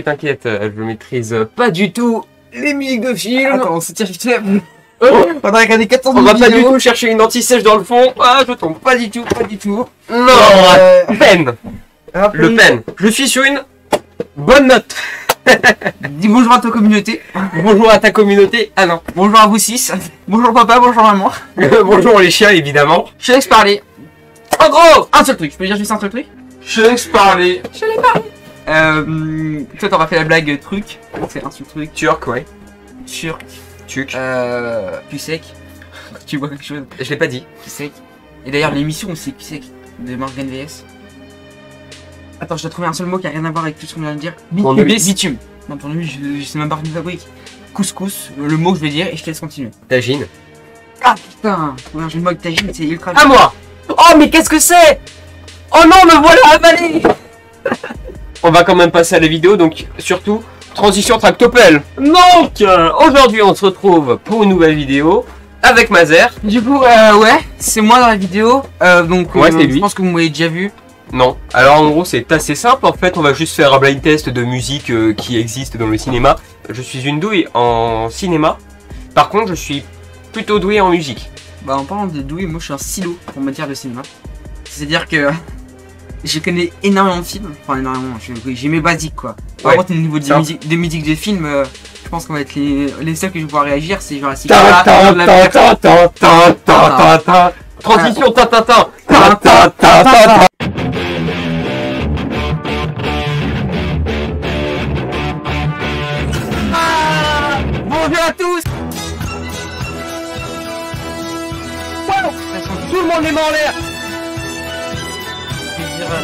T'inquiète, je maîtrise pas du tout les musiques de film. Attends, on se tire vite fait. On a regardé 14 On va minutes pas du tout chercher une anti-sèche dans le fond. Ah, je tombe pas du tout, pas du tout. Non, peine. Le peine. Je suis sur une bonne note. Dis bonjour à ta communauté. Bonjour à ta communauté. Ah non. Bonjour à vous 6. Bonjour papa, bonjour maman. Bonjour les chiens, évidemment. Je laisse parler. En gros, Un seul truc, je peux dire juste un seul truc? je laisse parler. Toi t'auras fait la blague truc. C'est un seul truc. Turc, ouais. Sur. Tuc. Cul sec. Tu vois quelque chose? Je l'ai pas dit. Cul sec. Et d'ailleurs l'émission c'est Cul sec de Morgan VS. Attends, je dois trouver un seul mot qui a rien à voir avec tout ce qu'on vient de dire. Tournevis. Bitume. Non, tournevis, je sais même pas de fabrique. Couscous, le mot que je vais dire et je te laisse continuer. Tagine. Ah putain, ouais, j'ai le mot tagine, c'est ultra. À moi. Oh, mais qu'est-ce que c'est? Oh non, me voilà avalé. On va quand même passer à la vidéo, donc surtout, transition tractopelle. Donc, aujourd'hui, on se retrouve pour une nouvelle vidéo avec Mazer. Du coup, ouais, c'est moi dans la vidéo. Ouais, c'est lui. Je pense que vous m'avez déjà vu. Non. Alors, en gros, c'est assez simple. En fait, on va juste faire un blind test de musique qui existe dans le cinéma. Je suis une douille en cinéma. Par contre, je suis plutôt doué en musique. Bah, en parlant de douille, moi je suis un silo en matière de cinéma. C'est-à-dire que je connais énormément de films. Enfin, énormément, j'ai mes basiques quoi. Par Ouais, contre, au niveau des musiques de films, je pense qu'on va être les seuls que je vais pouvoir réagir. C'est genre Ta ta ta ta ta ta ta ta. Transition ta ta ta ta ta ta ta. Bonjour à tous. Tout le monde est mort en l'air. Je vais dire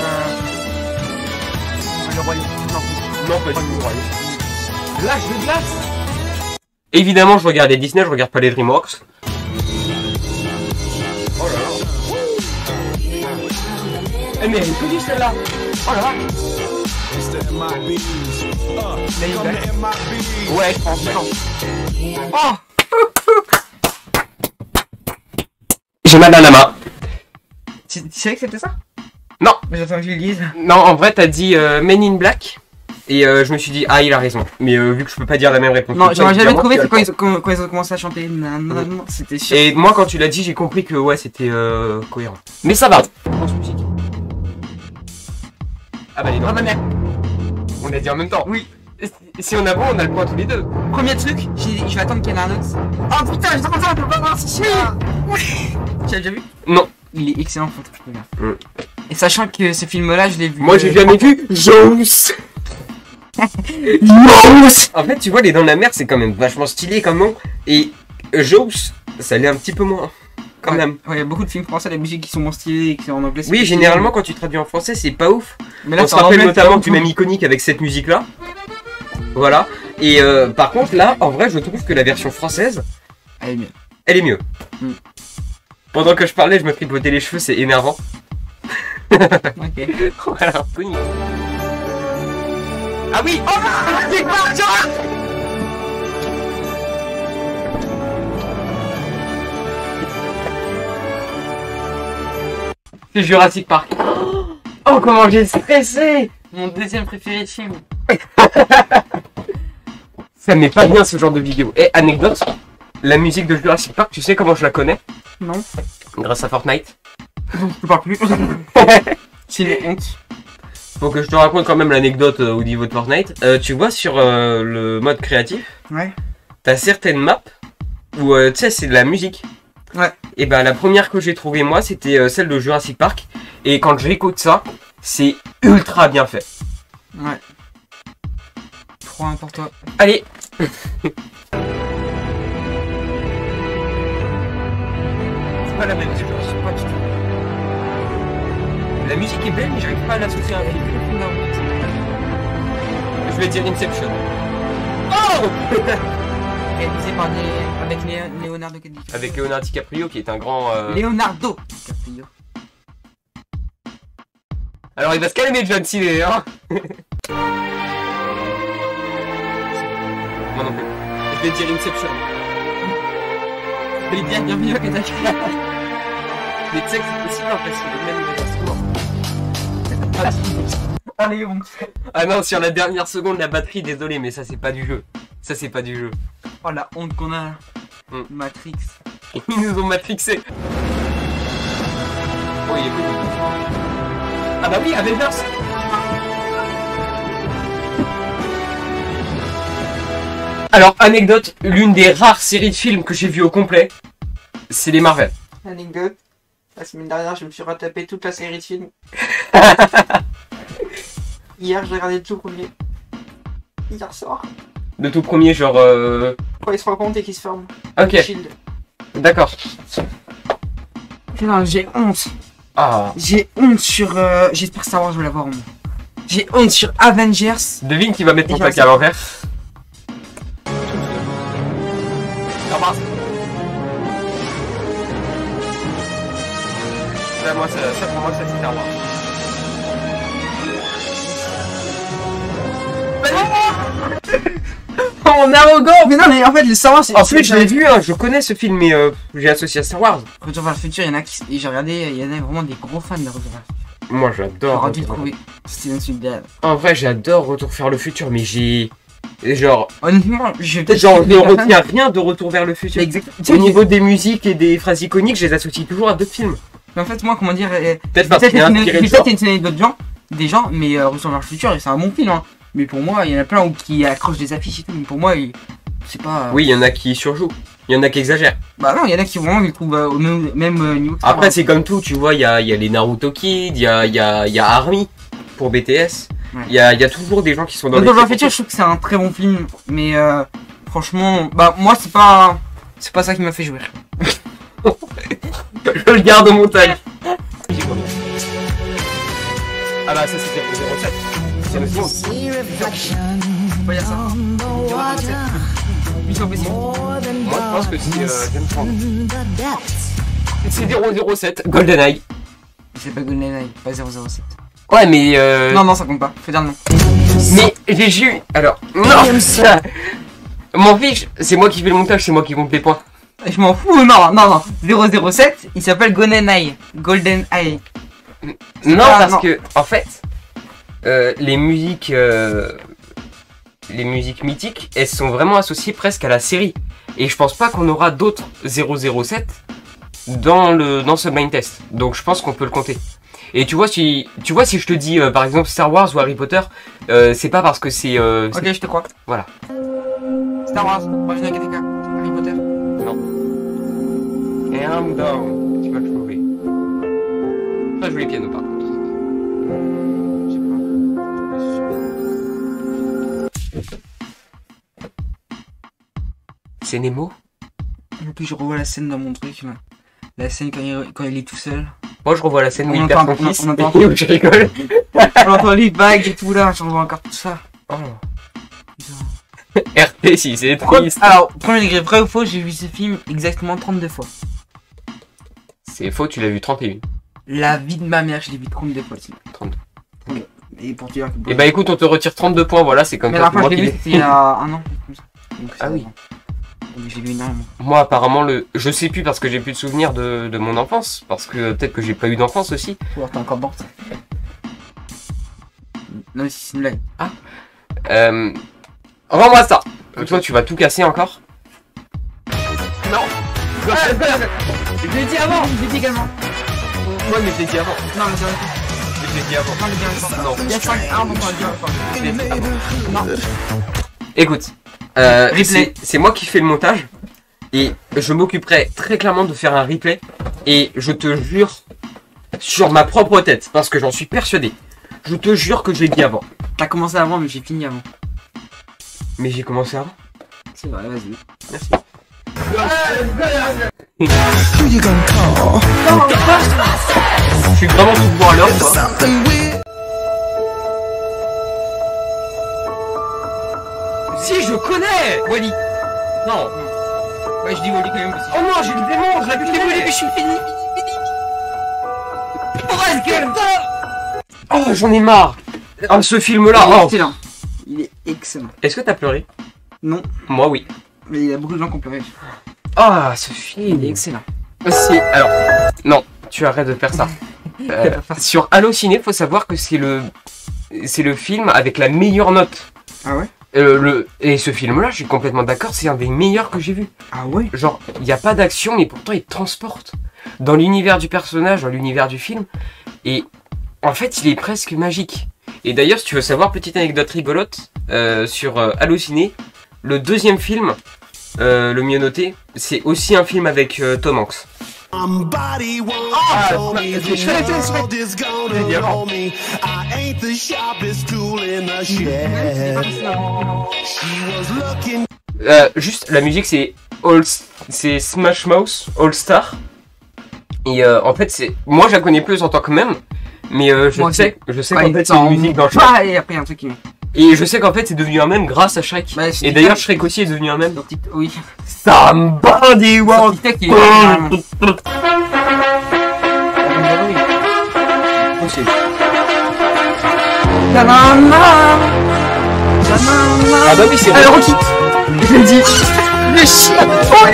le royaume. Non, Non, pas du tout. Lâche de glace. Évidemment, je regarde les Disney, je regarde pas les DreamWorks. Oh là là. Eh mais elle est connue celle-là. Oh là là. Ouais, je pense bien. Oh. J'ai mal à la main. Tu savais que c'était ça? Non. Mais j'attends que je le dise. Non, en vrai, t'as dit Men in Black. Et je me suis dit, ah, il a raison. Mais vu que je peux pas dire la même réponse. Non, que j'aurais toi, jamais évidemment, trouvé, tu as c'est le quand ils ont commencé à chanter. Non, c'était sûr. Et moi, quand tu l'as dit, j'ai compris que ouais, c'était cohérent. Mais ça va. Grosse musique. Ah bah les dents. Ah bah merde. On a dit en même temps. Oui. Si on a bon, on a le point tous les deux. Premier truc, j'ai dit, je vais attendre qu'il y en ait un autre. Oh putain, je peux pas voir si tu l'as déjà vu? Non. Il est excellent, faut que je regarde. Et sachant que ce film-là, je l'ai vu. Moi, j'ai jamais vu Jaws. Jaws. En fait, tu vois, les dents de la mer, c'est quand même vachement stylé comme nom. Et Jaws, ça l'est un petit peu moins. Quand même. Ouais, il y a beaucoup de films français, les musiques qui sont moins stylées et qui sont en anglais. Oui, généralement, quand tu traduis en français, c'est pas ouf. Mais là, On se rappelle notamment du même iconique avec cette musique-là. Voilà. Et par contre, là, en vrai, je trouve que la version française, elle est mieux. elle est mieux. Pendant que je parlais, je me tripotais les cheveux, c'est énervant. Ok. Voilà, connu. Ah oui. Oh, c'est quoi ça? C'est Jurassic Park. Oh, comment j'ai stressé. Mon deuxième préféré de film. Ça met pas bien ce genre de vidéo. Et anecdote, la musique de Jurassic Park, tu sais comment je la connais? Non. Grâce à Fortnite. Je parle plus. C'est une honte. Faut que je te raconte quand même l'anecdote au niveau de Fortnite. Tu vois sur le mode créatif, Ouais. t'as certaines maps où tu sais c'est de la musique. Ouais. Et ben la première que j'ai trouvée moi c'était celle de Jurassic Park. Et quand j'écoute ça, c'est ultra bien fait. Ouais. 3-1 pour toi. Allez. C'est pas la même, je sais pas du tout. La musique est belle mais j'arrive pas à l'associer à un film. Je vais dire Inception. Oh. Réalisé par avec Leonardo DiCaprio. Avec Leonardo DiCaprio qui est un grand... Leonardo DiCaprio. Alors il va se calmer John Cena, hein. Moi non plus. Je vais dire Inception. Il est bien bienvenu à Kazakh. Mais tu sais que c'est possible en fait, c'est le même Allez, on... Ah non, sur la dernière seconde, la batterie, désolé, mais ça c'est pas du jeu. Ça c'est pas du jeu. Oh la honte qu'on a. Matrix. Ils nous ont matrixé. Oh, il est connu. Ah bah oui, Avengers. Alors, anecdote, l'une des rares séries de films que j'ai vues au complet, c'est les Marvel. Anecdote. La semaine dernière, je me suis retapé toute la série de films. Hier, j'ai regardé le tout premier. Hier soir. Le tout premier, genre... Quand il se rend compte et qu'il se forme. Ok, Shield. d'accord. Putain, j'ai honte. Ah. J'ai honte sur... J'espère que Star Wars, je vais l'avoir au moins. J'ai honte sur Avengers. Devine qui va mettre mon Déjà, plaque à l'envers. Ah mince. Ça, moi, ça pour moi, ça c'est Star Wars. On est arrogant. Mais non, mais en fait, le Star Wars, c'est... En plus, je l'ai vu, hein, je connais ce film, mais j'ai associé à Star Wars. Retour vers le futur, il y en a qui... Et j'ai regardé, il y en a vraiment des gros fans de Retour vers le futur. Moi, j'adore. J'aurais dû le trouver. Steven Spielberg. En vrai, j'adore Retour vers le futur, mais j'ai... Genre... Honnêtement, je vais Peut-être genre, je ne retiens rien de Retour vers le futur. Exactement. Au niveau des musiques et des phrases iconiques, je les associe toujours à d'autres films. Mais en fait, moi, comment dire... Peut-être parce qu'il y a inspiré le peut-être une d'autres gens, des gens, mais Retour vers le futur, c'est un bon film, hein. Mais pour moi, il y en a plein qui accrochent des affiches et tout, mais pour moi, c'est pas... Oui, il y en a qui surjouent. Il y en a qui exagèrent. Bah non, il y en a qui vraiment, ils le trouvent au même niveau que ça. Après, c'est comme tout, tu vois, il y a les Naruto Kids, il y a Army pour BTS. Ouais. Il y a toujours des gens qui sont dans Retour vers le futur, je trouve que c'est un très bon film, mais franchement, bah moi, c'est pas ça qui m'a fait jouer. Je le garde au montage. Ah bah ça c'était le 07. C'est le son. Faut dire ça. Mission possible. Moi je pense que c'est James Bond. C'est 007, GoldenEye. C'est pas GoldenEye, pas 007. Ouais mais Non, ça compte pas, faut dire non. Mais j'ai eu... Alors, non. M'en fiche, c'est moi qui fais le montage, c'est moi qui compte les points. Je m'en fous, non. 007, il s'appelle GoldenEye. GoldenEye. Non, parce que, en fait, les musiques mythiques, elles sont vraiment associées presque à la série. Et je pense pas qu'on aura d'autres 007 dans ce blind test. Donc je pense qu'on peut le compter. Et tu vois si je te dis par exemple Star Wars ou Harry Potter, c'est pas parce que c'est... Ok, je te crois. Voilà. Star Wars, Original KTK, Harry Potter. Non. Et I'm down. Tu vas le trouver. Pas jouer les pianos par contre. C'est Nemo? En plus, je revois la scène dans mon truc là. La scène quand il est tout seul. Moi je revois la scène où il perd son fils. On entend où je rigole. on entend les bagues et tout là, je revois encore tout ça. Oh. RP si c'est triste. Alors, premier degré, vrai ou faux, j'ai vu ce film exactement 32 fois. C'est faux, tu l'as vu 31. La vie de ma mère, je l'ai vu 32 fois. 32. Et pour te dire que... Et bah écoute, on te retire 32 points, voilà, c'est comme mais ça. la fois que je l'ai vu, c'était il y a un an. Donc, ah oui. Donc j'ai vu énormément. Moi apparemment, je sais plus parce que j'ai plus de souvenirs de mon enfance. Parce que peut-être que j'ai pas eu d'enfance aussi. Ou alors t'es encore morte. Non mais c'est une blague. Ah. Rends-moi ça. Toi tu vas tout casser encore. Non. Je l'ai dit avant. Je l'ai dit également. Ouais mais je l'ai dit avant. Non mais c'est vrai. Je l'ai dit avant. Non mais bien avant. Il y a 5 armes pour le dire avant. Non. Écoute. Replay. C'est moi qui fais le montage. Et je m'occuperai très clairement de faire un replay. Et je te jure sur ma propre tête. Parce que j'en suis persuadé. Je te jure que je l'ai dit avant. T'as commencé avant mais j'ai fini avant. Mais j'ai commencé avant. C'est vrai, vas-y. Merci. Je suis vraiment tout pour à l'heure, quoi. Si, je connais Wally. Non. Ouais, je dis Wally quand même aussi. Oh non, j'ai le démon, je l'ai vu Wally, je suis fini. Oh, j'en ai marre. Ah, ce film-là. Il est Oh. excellent. Il est excellent. Est-ce que t'as pleuré? Non. Moi, oui. Mais il y a beaucoup de gens qui ont pleuré. Ah, ce film. Il est excellent. Si, alors, non, tu arrêtes de faire ça. Sur Allociné, faut savoir que c'est c'est le film avec la meilleure note. Ah ouais? Et ce film-là, je suis complètement d'accord, c'est un des meilleurs que j'ai vu. Ah ouais? Genre, il n'y a pas d'action, mais pourtant il te transporte dans l'univers du personnage, dans l'univers du film. Et en fait, il est presque magique. Et d'ailleurs, si tu veux savoir, petite anecdote rigolote, sur Halluciné, le deuxième film, le mieux noté, c'est aussi un film avec Tom Hanks. Juste la musique c'est Smash Mouth All Star et en fait c'est moi je la connais plus en tant que même mais je sais qu'en fait c'est une musique dans Shrek. Et après un truc qui... Et je sais qu'en fait c'est devenu un mème grâce à Shrek. Bah, et d'ailleurs Shrek aussi est devenu un mème. Oui. Somebody walk. Ah bah oui c'est alors Rocky. Je l'ai dit. Le chien.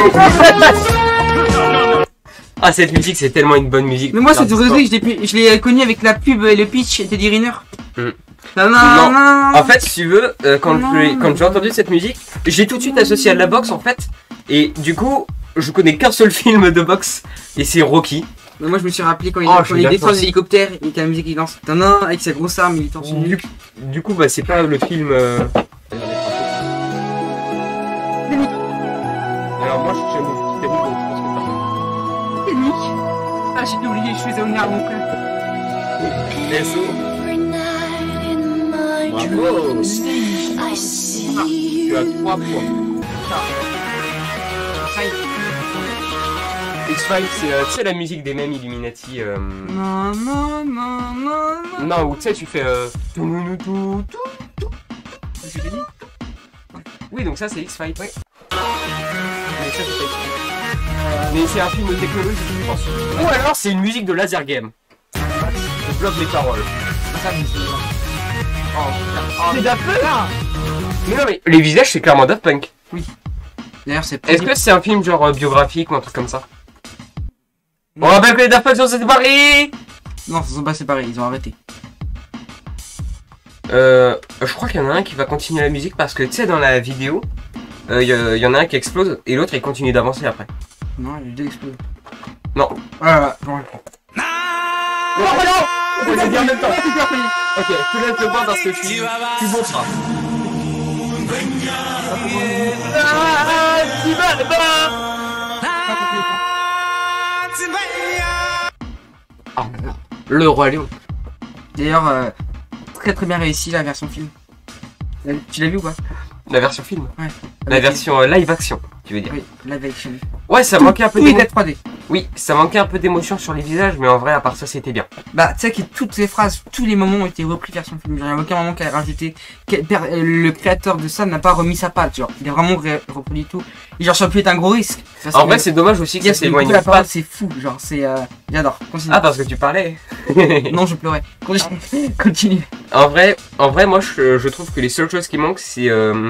Ah cette musique c'est tellement une bonne musique. Mais moi cette rubrique je l'ai connu avec la pub et le pitch et Teddy Riner. Non. En fait, si tu veux, quand j'ai entendu cette musique, j'ai tout de suite associé à la boxe en fait. Et du coup, je connais qu'un seul film de boxe et c'est Rocky. Mais moi je me suis rappelé quand il défend l'hélicoptère et qu'il y a la musique qui lance. Avec sa grosse arme, il est torse nu. Du coup, bah c'est pas le film. Alors moi je suis Titanic donc je pense que Titanic. Ah j'ai oublié, je faisais honneur à mon frère. SO. Bravo. Tu as 3 points. X-Files, c'est la musique des mêmes Illuminati. Non, où tu sais, tu fais. Oui, donc ça c'est X-Files. Oui. Mais c'est un film de technologie, je pense. Ou alors c'est une musique de Laser Game. Je bloque les paroles. C'est Daft Punk. Mais non, mais les visages c'est clairement Daft Punk. Oui. D'ailleurs, c'est. Est-ce que c'est un film genre biographique ou un truc comme ça? On rappelle que les Daft Punk sont séparés. Non, ils sont pas séparés, ils ont arrêté. Je crois qu'il y en a un qui va continuer la musique parce que tu sais dans la vidéo, il y en a un qui explose et l'autre il continue d'avancer après. Non, les deux explosent. Non. Voilà, bon, Non, on va dire en même temps. Ok, tu laisses le voir parce que tu bosseras. Le Roi Lion. D'ailleurs, très bien réussi la version film. Tu l'as vu ou pas? La version film? Ouais. La version live action, tu veux dire? Oui, live action. Ouais, ça manquait un peu d'émotion. 3D. Oui, ça manquait un peu d'émotion sur les visages, mais en vrai, à part ça, c'était bien. Bah, tu sais que toutes les phrases, tous les moments ont été repris version film. Genre, il n'y a aucun moment qu'elle a rajouté. Le créateur de ça n'a pas remis sa patte. Genre, il a vraiment reproduit tout. Et genre, ça peut être un gros risque. En vrai, c'est dommage aussi que ça s'éloigne pas. C'est fou, genre, c'est. J'adore. Continue. Ah, parce que tu parlais. Non, je pleurais. Continue. En vrai, moi, je trouve que les seules choses qui manquent, c'est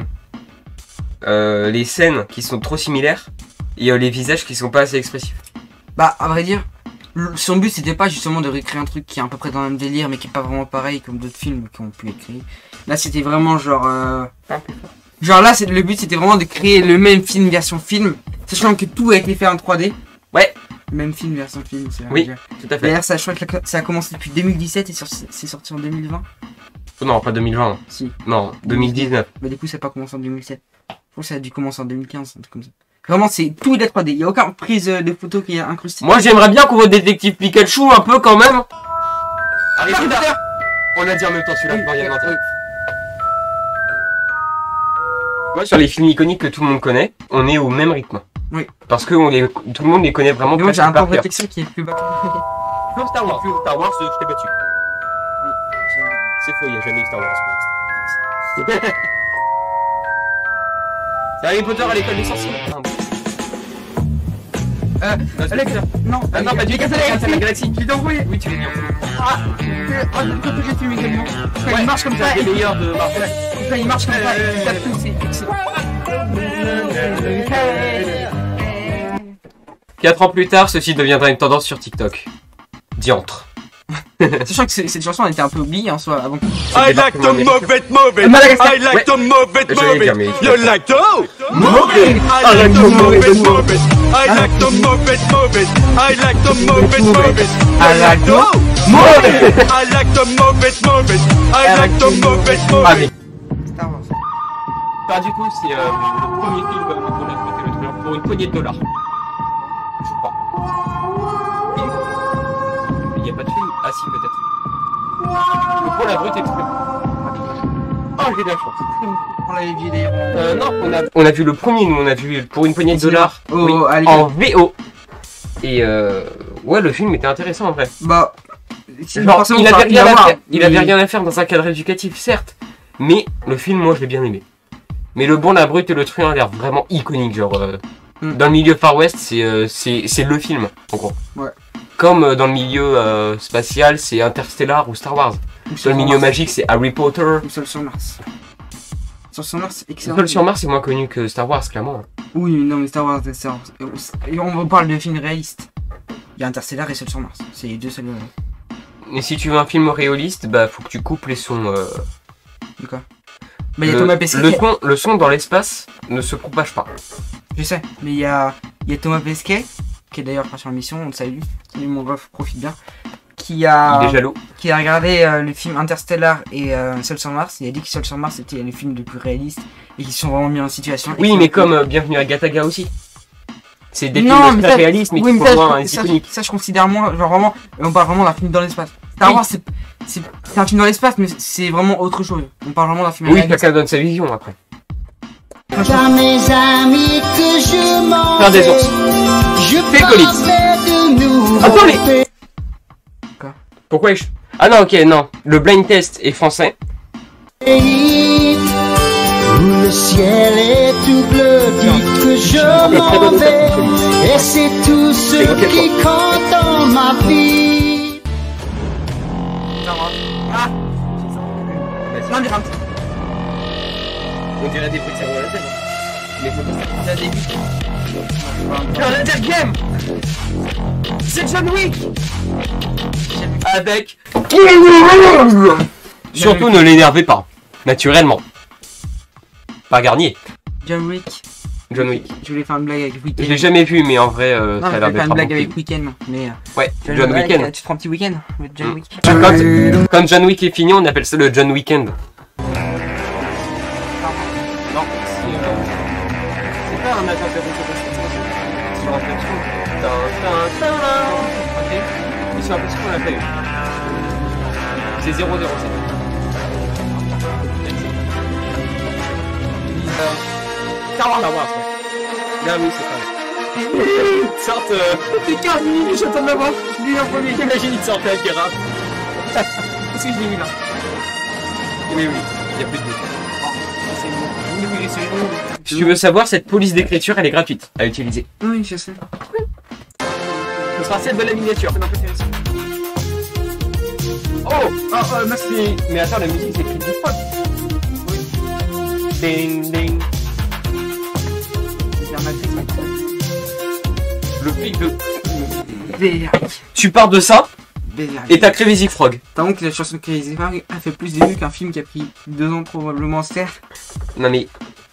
les scènes qui sont trop similaires et les visages qui sont pas assez expressifs. Bah, à vrai dire, son but c'était pas justement de recréer un truc qui est à peu près dans le même délire mais qui est pas vraiment pareil comme d'autres films qui ont pu être créés. Là, c'était vraiment genre. Genre là, le but c'était vraiment de créer le même film version film, sachant que tout a été fait en 3D. Ouais. Même film version film, c'est oui, tout à fait. D'ailleurs, ça, je crois que ça a commencé depuis 2017 et c'est sorti en 2020. Non, pas 2020. Si. Non, 2019. Bah, du coup, ça n'a pas commencé en 2007. Je pense que ça a dû commencer en 2015, un truc comme ça. Vraiment, c'est tout est 3D. Il n'y a aucune prise de photo qui est incrustée. Moi, j'aimerais bien qu'on voit Détective Pikachu un peu quand même. Arrêtez là. On a dit en même temps celui-là. Non, il y a un truc. Moi, sur les films iconiques que tout le monde connaît, on est au même rythme. Oui. Parce que tout le monde les connaît vraiment. Mais moi, j'ai un temps de réflexion qui est plus bas. Non, Star Wars, je t'ai battu. Oui. C'est faux, il n'y a jamais eu Star Wars. C'est Harry Potter à l'école des sorciers. Alex, non, non, pas du tout, c'est la galaxie. Je t'ai envoyé. Oui, tu l'as dit. Ah, c'est un j'ai film également. Quand il marche comme ça, les meilleurs de Marvel. Quand il marche comme ça, il tape tout, c'est excellent. 4 ans plus tard, ceci deviendra une tendance sur TikTok. Diantre. Sachant que cette chanson elle était un peu oubliée en soi avant. I like to move it, move it. I like to move it, move it. You like to move it. I like to move it, move it. I like to move it, move it. I like to move it, move it. I like to move it. I like to move it, move it. I like to move it, move it. Star Wars. Bah du coup c'est le premier film pour la beauté le truc pour une poignée de dollars. Je crois. Il n'y a pas de film. Ah si peut-être. Le pour la brute et le truc. Ah j'ai de la chance. On l'avait vu d'ailleurs. Non, on a vu le premier, nous on a vu pour une poignée de dollars en VO. Et ouais le film était intéressant en vrai. Bah genre, il avait rien à faire dans un cadre éducatif certes, mais le film moi je l'ai bien aimé. Mais le bon, la brute et le truand a l'air vraiment iconique, genre dans le milieu Far West c'est le film en gros. Ouais. Comme dans le milieu spatial c'est Interstellar ou Star Wars. Dans le milieu magique c'est Harry Potter. Ou Seul sur Mars. Seul sur Mars c'est excellent. Seul sur Mars c'est moins connu que Star Wars clairement. Oui non mais Star Wars et on parle de films réalistes. Il y a Interstellar et Seul sur Mars. C'est les deux seuls. Et si tu veux un film réaliste, bah faut que tu coupes les sons. De quoi? Bah, y a Thomas Pesquet. Le son dans l'espace ne se propage pas. Je sais, mais il y a Thomas Pesquet, qui est d'ailleurs pas sur l'émission, on le salue. Salut mon ref, profite bien. Il est jaloux. Qui a regardé le film Interstellar et Seul sur Mars. Il a dit que Seul sur Mars c'était le film le plus réaliste et qui sont vraiment mis en situation. Oui, mais comme Bienvenue à Gataga aussi. C'est des films très réalistes, mais qui sont moins iconiques. Ça, je considère moins, genre vraiment, on parle vraiment d'un film dans l'espace. Star Wars, c'est un film dans l'espace, mais c'est vraiment autre chose. On parle vraiment d'un film réaliste. Oui, chacun donne sa vision après. Dans mes amis que je m'en Faire des ours. Je colis. Attends, mais... Quoi? Pourquoi Ah non, ok, non. Le blind test est français. Où le ciel est tout bleu, dites que je m'en vais. Et c'est tout ce qui compte dans ma vie. Ah, non, mais on dirait des bruits de cerveau à la tête. Mais faut pas faire des buts. Non, la game. C'est John Wick. Avec... Surtout ne l'énervez pas. Naturellement. Pas Garnier. John Wick. John Wick. Je voulais faire une blague avec Weekend. Je l'ai jamais vu, mais en vrai, ça a l'air d'être. Je voulais faire une blague avec Weekend, mais. Ouais, John Weekend. Tu te prends un petit week-end avec John Wick. Quand John Wick est fini, on appelle ça le John Weekend. Non, c'est pas un attentat sur un plateau. Mais sur un plateau qu'on appelle. C'est 007. Star Wars, ouais. Là, oui, c'est pas vrai. Sorte. C'est 15 minutes, j'attends de l'avoir. Je l'ai en premier. Imagine, il te sortait un pirate. Qu'est-ce que je l'ai mis là? Mais oui, il n'y a plus de doute. Si tu veux savoir, cette police d'écriture, elle est gratuite à utiliser. Oui, je sais. Ce sera celle de la miniature. Oh, merci. Mais attends, la musique, c'est écrit du spot. Ding, ding. Le flic de... Tu pars de ça et t'as créé Zigfrog. T'as honte que la chanson de Crazy Frog a fait plus de vues qu'un film qui a pris 2 ans probablement, certes. Non mais...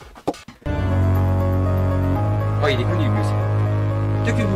Oh, il est connu lui aussi. Que vous.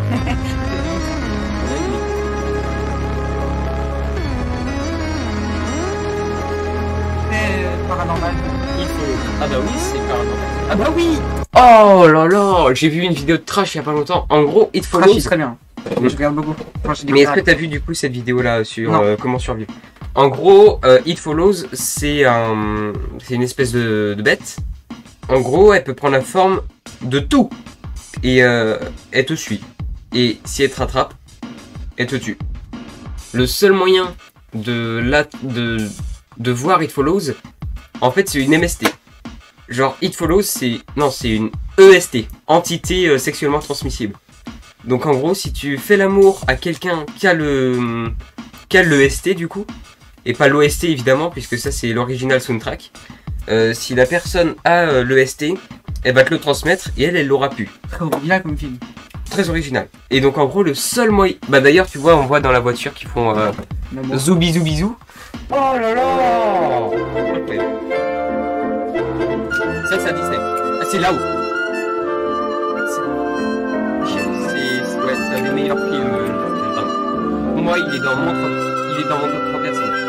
Paranormal. Ah bah oui, c'est paranormal. Ah bah oui. Oh là là, j'ai vu une vidéo de trash il y a pas longtemps. En gros, It Follows. Trash, c'est très bien. Je regarde beaucoup. Mais est-ce que t'as vu du coup cette vidéo là sur comment survivre? En gros, It Follows, c'est une espèce de bête. En gros, elle peut prendre la forme de tout. Et elle te suit. Et si elle te rattrape, elle te tue. Le seul moyen de voir It Follows, en fait, c'est une MST. Genre, It Follows, c'est une EST, entité sexuellement transmissible. Donc en gros, si tu fais l'amour à quelqu'un qui a l'EST du coup, et pas l'OST évidemment, puisque ça c'est l'original soundtrack, si la personne a l'EST, elle va te le transmettre et elle l'aura pu. Très original comme film. très original. Et donc en gros le seul moyen... Bah d'ailleurs tu vois, on voit dans la voiture qu'ils font zoubi zoubi zou. Oh là là. Okay. Ça c'est à Disney. Ah c'est là-haut. C'est un des meilleurs films. Pour moi il est dans mon top 3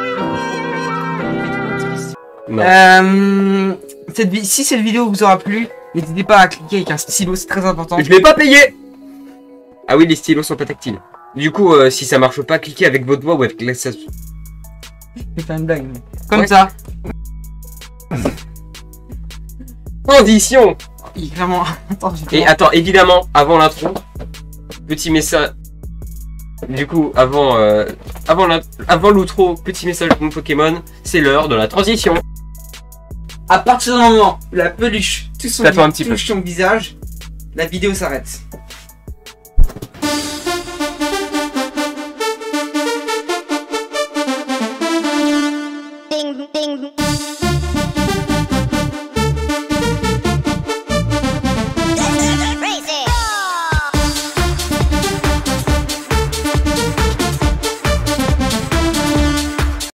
personnes. Si cette vidéo vous aura plu, n'hésitez pas à cliquer avec un stylo, c'est très important. Je l'ai pas payé. Ah oui, les stylos sont pas tactiles. Du coup, si ça marche pas, cliquez avec votre doigt ou avec l'accessoire. Je vais faire une blague. Mais... Comme ça. Transition. Il est vraiment... Et attends, évidemment, avant l'intro, petit message... Du coup, avant l'outro, petit message de mon Pokémon, c'est l'heure de la transition. À partir du moment où la peluche touche son visage, la vidéo s'arrête.